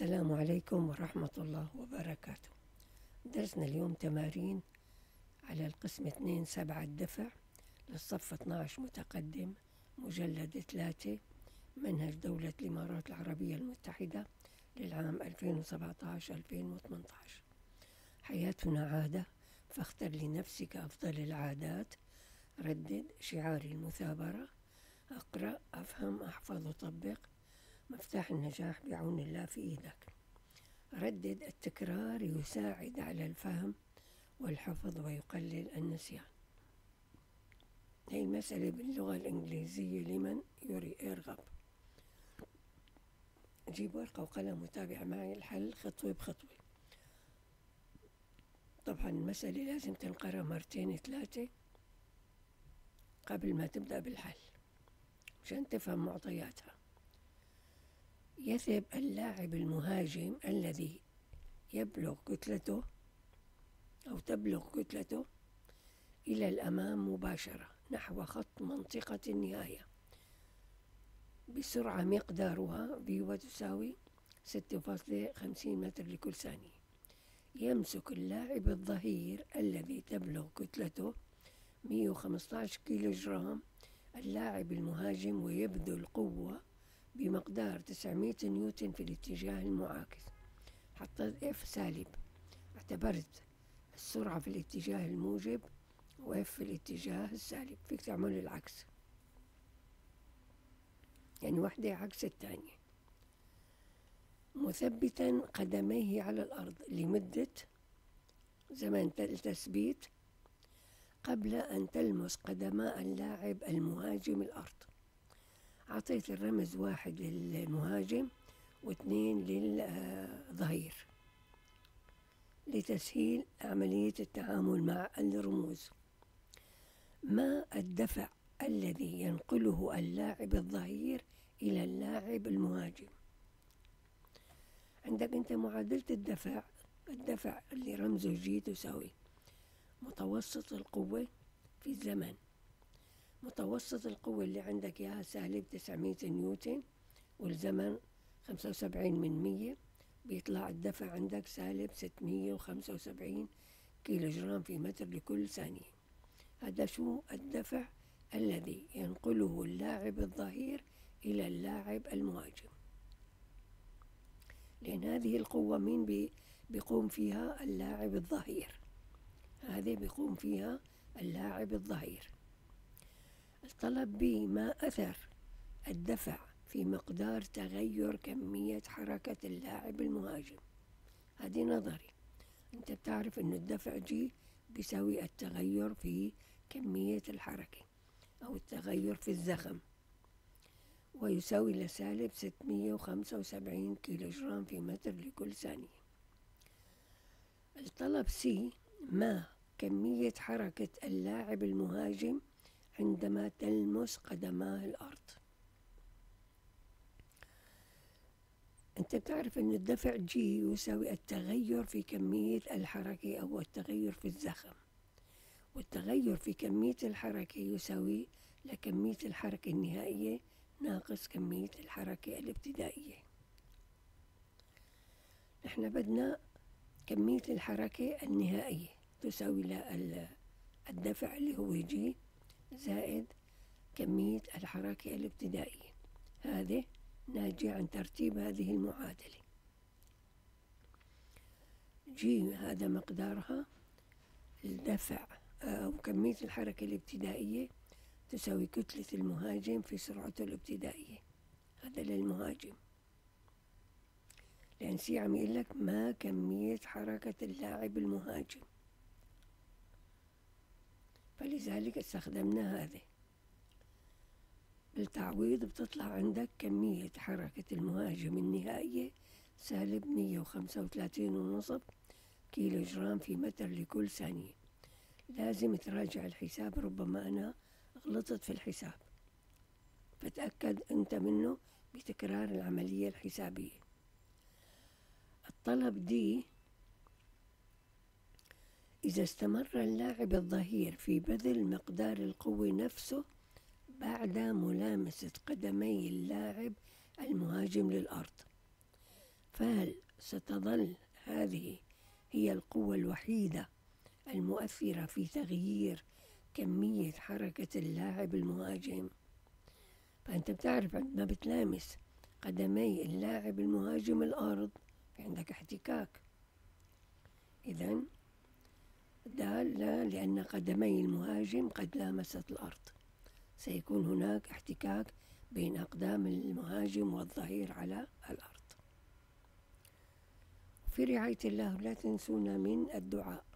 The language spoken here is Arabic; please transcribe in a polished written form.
السلام عليكم ورحمة الله وبركاته. درسنا اليوم تمارين على القسم 2 7 الدفع للصف 12 متقدم، مجلد 3، منهج دولة الإمارات العربية المتحدة للعام 2017-2018. حياتنا عادة، فاختر لنفسك أفضل العادات. ردد شعار المثابرة. أقرأ، أفهم، أحفظ، أطبق. مفتاح النجاح بعون الله في إيدك. ردد، التكرار يساعد على الفهم والحفظ ويقلل النسيان. هي مسألة باللغة الإنجليزية لمن يرغب. جيب ورقة وقلم وتابع معي الحل خطوة بخطوة. طبعا المسألة لازم تنقرأ مرتين 3 قبل ما تبدأ بالحل عشان تفهم معطياتها. يذهب اللاعب المهاجم الذي تبلغ كتلته إلى الأمام مباشرة نحو خط منطقة النهاية بسرعة مقدارها V تساوي 6.50 متر لكل ثانية. يمسك اللاعب الظهير الذي تبلغ كتلته 115 كيلوغرام اللاعب المهاجم ويبذل قوة بمقدار 900 نيوتن في الاتجاه المعاكس. حطيت F سالب، اعتبرت السرعة في الاتجاه الموجب و F في الاتجاه السالب. فيك تعمل العكس، يعني واحدة عكس الثانية. مثبتا قدميه على الأرض لمدة زمن التثبيت قبل أن تلمس قدما اللاعب المهاجم الأرض. أعطيت الرمز 1 للمهاجم و2 للظهير لتسهيل عملية التعامل مع الرموز. ما الدفع الذي ينقله اللاعب الظهير إلى اللاعب المهاجم؟ عندك أنت معادلة الدفع اللي رمزه G تساوي متوسط القوة في الزمن. متوسط القوة اللي عندك إياها سالب 900 نيوتن والزمن 75 بيطلع الدفع عندك سالب 675 كيلوغرام في متر لكل ثانية. هذا شو الدفع الذي ينقله اللاعب الظهير إلى اللاعب المهاجم، لأن هذه القوة مين بيقوم فيها؟ اللاعب الظهير. هذه بيقوم فيها اللاعب الظهير. الطلب ما أثر الدفع في مقدار تغير كمية حركة اللاعب المهاجم. هذه نظري، أنت بتعرف أن الدفع جي بيساوي التغير في كمية الحركة أو التغير في الزخم، ويساوي لسالب 675 كيلوغرام في متر لكل ثانية. الطلب سي، ما كمية حركة اللاعب المهاجم عندما تلمس قدماه الأرض. أنت بتعرف أن الدفع جي يساوي التغير في كمية الحركة أو التغير في الزخم، والتغير في كمية الحركة يساوي لكمية الحركة النهائية ناقص كمية الحركة الابتدائية. نحن بدنا كمية الحركة النهائية تساوي الدفع اللي هو جي زائد كمية الحركة الابتدائية. هذا ناجي عن ترتيب هذه المعادلة. جي هذا مقدارها، الدفع أو كمية الحركة الابتدائية تساوي كتلة المهاجم في سرعته الابتدائية. هذا للمهاجم، لأن سي عم يقول لك ما كمية حركة اللاعب المهاجم، فلذلك استخدمنا هذا. بالتعويض بتطلع عندك كمية حركة المهاجم النهائية سالب 135.5 كيلوغرام في متر لكل ثانية. لازم تراجع الحساب، ربما أنا غلطت في الحساب، فتأكد أنت منه بتكرار العملية الحسابية. الطلب دي، إذا استمر اللاعب الظهير في بذل مقدار القوة نفسه بعد ملامسة قدمي اللاعب المهاجم للأرض. فهل ستظل هذه هي القوة الوحيدة المؤثرة في تغيير كمية حركة اللاعب المهاجم؟ فأنت بتعرف عندما بتلامس قدمي اللاعب المهاجم الأرض في عندك احتكاك، إذن دال لأن قدمي المهاجم قد لامست الأرض، سيكون هناك احتكاك بين أقدام المهاجم والظهير على الأرض. في رعاية الله لا تنسونا من الدعاء.